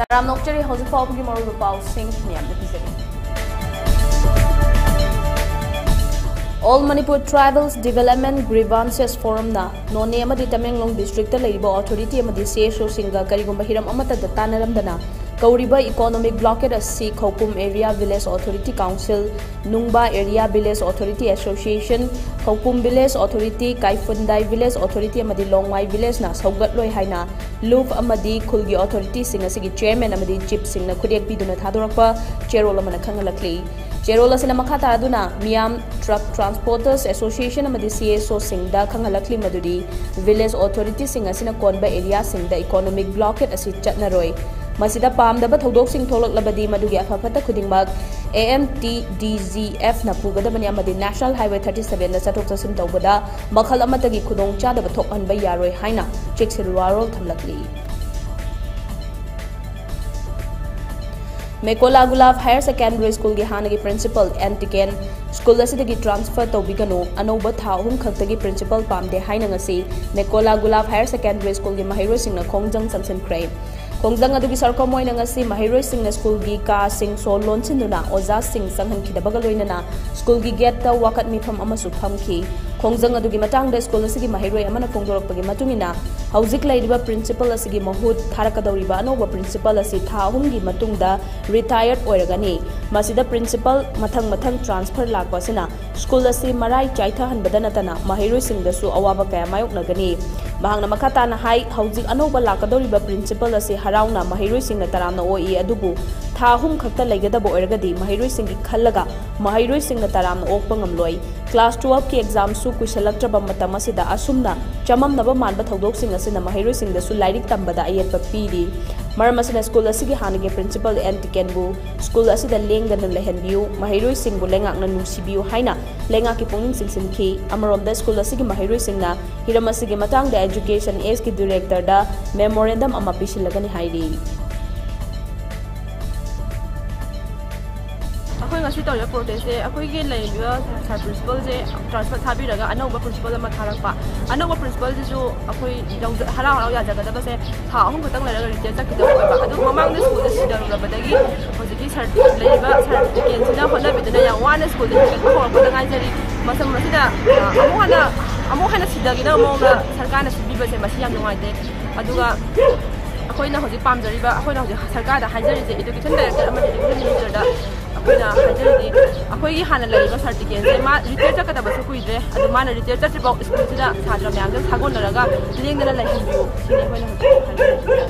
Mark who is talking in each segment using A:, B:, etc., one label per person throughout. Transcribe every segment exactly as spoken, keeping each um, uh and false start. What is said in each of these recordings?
A: Ram Nokchari Housing Pop Gimoro Pau Singh Niam the Pizari. All Manipur Tribals Development Grievances Forum na no name di Tamenglong District Labor Authority amadi C S O Singa Karigumba Hiram Amata the Tanaram dana Kauriba Economic Blockade as C Kopum Area Village Authority Council Nungba Area Village Authority Association Kopum Village Authority Kaifundai Village Authority amadi Longwai Village na Saugat Loy Haina Loop amadi Kulgi Authority Singa Sigi Chairman amadi Chip Sing na Kudiak Biduna Thadorakpa Cherola Manakangalakli Cherola Sinamakata Aduna Miam Truck Transporters Association amadi C S O Singda Kangalakli Madudi Village Authority Singa Sina Konba Area Singda Economic Blockade as it Chatnaroy Masida Pam the Bathodok Sing Tolok Labadi Madugi Afapata Kudingmag A M T D Z F Napuga the Manyamadi National Highway thirty-seven the Satok Sasim Tobada Makalamatagi Kudong Cha the Batok and Bayaro Haina Chexilwaro Tamlakli Mekola Gulav Higher Secondary School gi Hanagi Principal Antiken School Asidagi Transfer Tobigano Anoba Thahum Khaktagi Principal Pamde Hainangasi Mekola Gulav Higher Secondary School gi Mahiro Singna Kongjang Samsen Kray Kongjang adugi sarko moy nangasi Mahiro Singna School gi ka sing so lonsinduna Oza Sing Sanghan Kidabagaloinana School gi get ta wakat mifam amasu phamki Kongjang adugi matang da school asigi Mahiro amana phongdorokpagi matungina Hauzik laidiba principal asigi mahut tharakadoriba anoba principal asi thahum gi matungda retired oiragani masida principal mathang mathang transfer lakpasina school asi marai chaitha hanbada natana Mahiro Singdasu awaba kaya mayoknagani mahangna makata na hai hauzik anoba lakadoriba principal asi harauna Mahiro Singna taramna oi adubu thahum khakta laigadaba oiragadi Mahiro Singi khallaga Mahiro Singna taramna okpa ngamloi class twelve ki exam su kuisalaktraba matam asida asumna chamamnaba manba thodok sing asina Mahiro Singdasu lairik tambada ayetpa pidi Maram asina school asigi hanige principal Antikenbu school asida lengdana lehenbiu Mahiro Singbu lengakna nungsibiu haina lengaki pungning singsinki amaronda school asigi Mahiro Singna hiram asigi matangda education ace ki director da memorandum ama pisilagani hairi
B: Aku ngasih tahu ya protest deh. Aku ingin lagi juga saya principal je transfer tapi raga anak ubah principal sama tharak pak. Anak ubah principal je aku yang harang orang jaga jaga tapi saya tahu aku tentang lagi kerja kita ubah. Aduh memang di sekolah sudah udah berdagi. Jadi sertifikat lagi bah sertifikat sudah pada bedanya yang one sekolah itu kan orang pada ngajar masa masih dah. Amu ada amu ada sudah kita mau dah sarkan sudah bisa masih yang nuai deh. Aduh aku ini harus pam jadi bah. Aku ini harus sarkan dah hajar je itu kita dah kita macam itu ni dah. Nah, jadi aku ini hanya lagi pasal tiket. Saya mah retire cakap tak besok kuisre. Aduh mana retire cakap sebab sekolah sudah sadar yang tu sagon neraga. Jadi yang dalam lagi view. Sini aku nak.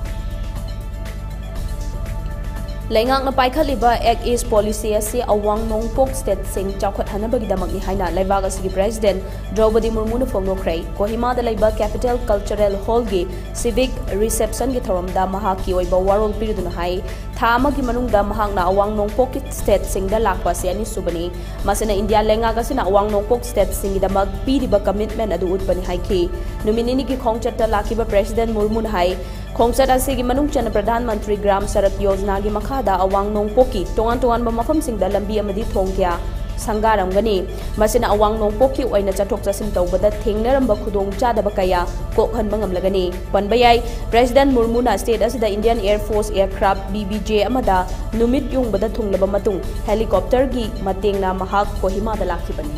A: Lengak na paikaliba Act East Policy asi awang nongpok state sing chawkhat hanabagi damak ni haina laibaga sigi president Draupadi Murmu na phongnokrai Kohima da laiba Capital Cultural Hall gi civic reception gi thoramda mahaki oiba warol piriduna hai thama gi manungda mahakna awang nongpok state sing da lakpa se ani subani masina India lengaga sina awang nongpok state sing da mag piriba commitment adu utbani hai ki numinini gi khongchatta lakiba president Murmu hai Khongchat asigi manung chana Pradhan Mantri Gram Sarak Yojana gi makhada awang nongpoki tongan tongan ba mafam singda lambi amadi thongkya sangaramgani masina awang nongpoki oina chathok chasim tawbada thengnaramb khudong chadaba kaya kokhanba ngamlagani panbayai President Murmu na state asida Indian Air Force aircraft B B J amada numit yungbada thunglaba matung helicopter gi matengna mahak Kohima da lakhibani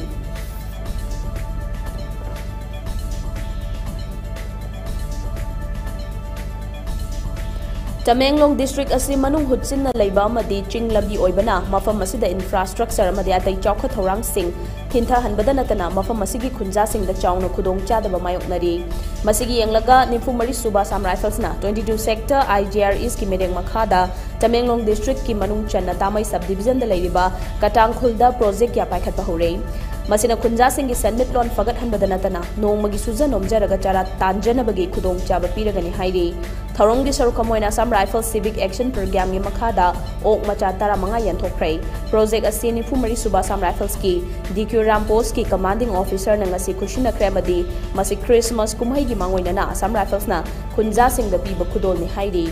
A: Tamenglong District asi manung hutsin na laiba amadi ching labi oibana mafam asida infrastructure amadi atai chawkha thorang sing thinta hanbada natana mafam asigi khunja sing da chawna khudong chadaba mayoknari masigi yenglaga nifumari suba sam rifles na twenty-two sector I G R East ki medeng makhada Tamenglong District ki manung channa tamai subdivision da lairiba katang khulda project ya paikhat bahore masina khunja sing gi senmit lon fagat hanbada natana nongmagi suja nomjaraga chara tanjanabagi khudong chaba piragani hairi Tharong di sarukamoina sam rifle civic action program gi makhada ok macha tara manga yanthokrai project asi nifumari suba sam rifles ki D Q Rampos ki commanding officer na ngasi kushina kremadi masi Christmas kumhai gi mangoina na sam rifles na khunja sing da piba khudol ni hairi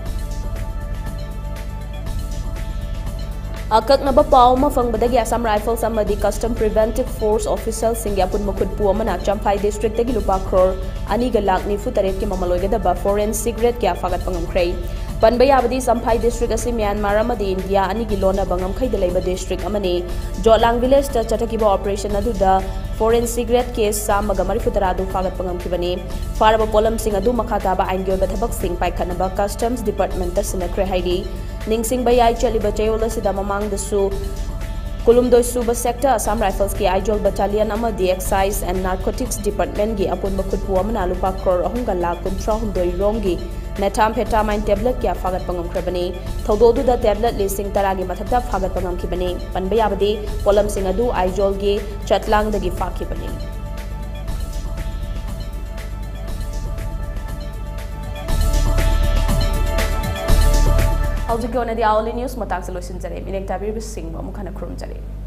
A: Akak na bapaw mafangbadagi Assam Rifles amadi Custom Preventive Force Official Singyapun Makudpu amana Champhai District tagi lupa crore ani galak ni futaret ki mamaloy gada ba foreign cigarette kya fagat pangamkray Panba yabadi Samphai district asi Myanmar amadi India ani gi lona bangam khaida leiba district amani Jotlang village ta chatakiba operation aduda foreign cigarette case samaga marifutara du fagat pangam kibani faraba polam sing adu makhata ba ain gyoba thabak sing pai khanaba customs department ta sinakre haidi ningsing bayai chaliba chayola sida mamang dasu Kulumdoi Suba Sector Assam Rifles ki Aijol Battalion amadi Excise and Narcotics Department gi apun bakut puwa mana lupa crore ahunga la kuntra hundoi rongi Metam Petamine tablet kya fagat pangam krabani thododu da tablet listing taragi mathata fagat pangam kibani panbayabadi polam singadu Aijol gi Chatlang dagi fakibani How's it going at the Hourly News? Matang solution jare. Minek tabir bis sing ba mukhana krum jare.